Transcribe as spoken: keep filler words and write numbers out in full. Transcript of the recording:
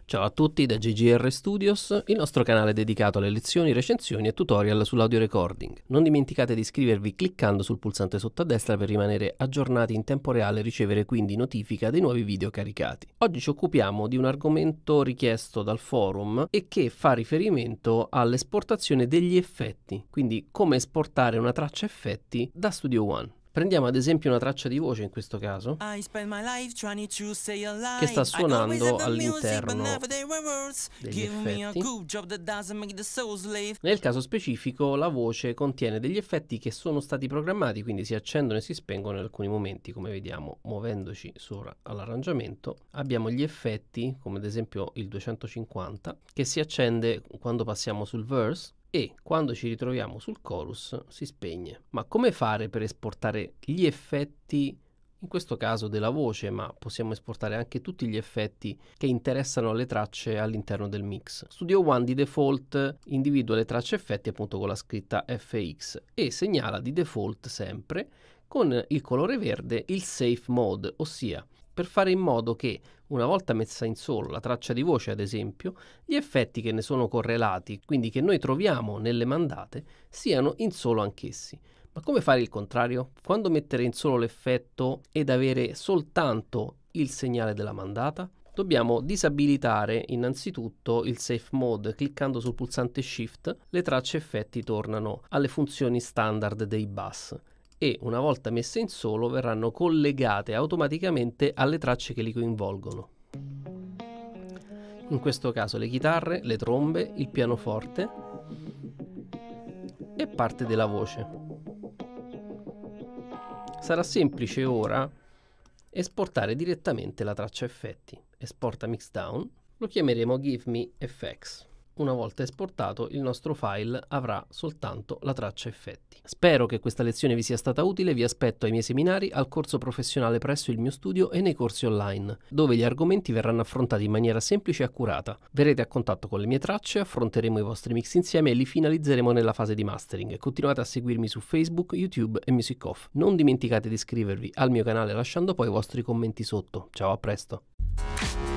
Ciao a tutti da G G R Studios, il nostro canale dedicato alle lezioni, recensioni e tutorial sull'audio recording. Non dimenticate di iscrivervi cliccando sul pulsante sotto a destra per rimanere aggiornati in tempo reale e ricevere quindi notifica dei nuovi video caricati. Oggi ci occupiamo di un argomento richiesto dal forum e che fa riferimento all'esportazione degli effetti, quindi come esportare una traccia effetti da Studio One. Prendiamo ad esempio una traccia di voce in questo caso che sta suonando all'interno degli effetti. Nel caso specifico la voce contiene degli effetti che sono stati programmati, quindi si accendono e si spengono in alcuni momenti, come vediamo muovendoci sopra all'arrangiamento. Abbiamo gli effetti come ad esempio il duecentocinquanta che si accende quando passiamo sul verse e quando ci ritroviamo sul chorus si spegne. Ma come fare per esportare gli effetti, in questo caso della voce, ma possiamo esportare anche tutti gli effetti che interessano le tracce all'interno del mix? Studio One di default individua le tracce effetti appunto con la scritta F X e segnala di default sempre con il colore verde il safe mode, ossia per fare in modo che una volta messa in solo la traccia di voce ad esempio, gli effetti che ne sono correlati, quindi che noi troviamo nelle mandate, siano in solo anch'essi. Ma come fare il contrario? Quando mettere in solo l'effetto ed avere soltanto il segnale della mandata? Dobbiamo disabilitare innanzitutto il safe mode. Cliccando sul pulsante Shift, le tracce effetti tornano alle funzioni standard dei bus e una volta messe in solo verranno collegate automaticamente alle tracce che li coinvolgono. In questo caso le chitarre, le trombe, il pianoforte e parte della voce. Sarà semplice ora esportare direttamente la traccia effetti. Esporta mixdown, lo chiameremo Give Me F X. Una volta esportato il nostro file avrà soltanto la traccia effetti. Spero che questa lezione vi sia stata utile, vi aspetto ai miei seminari, al corso professionale presso il mio studio e nei corsi online, dove gli argomenti verranno affrontati in maniera semplice e accurata. Verrete a contatto con le mie tracce, affronteremo i vostri mix insieme e li finalizzeremo nella fase di mastering. Continuate a seguirmi su Facebook, YouTube e Music Off. Non dimenticate di iscrivervi al mio canale lasciando poi i vostri commenti sotto. Ciao, a presto!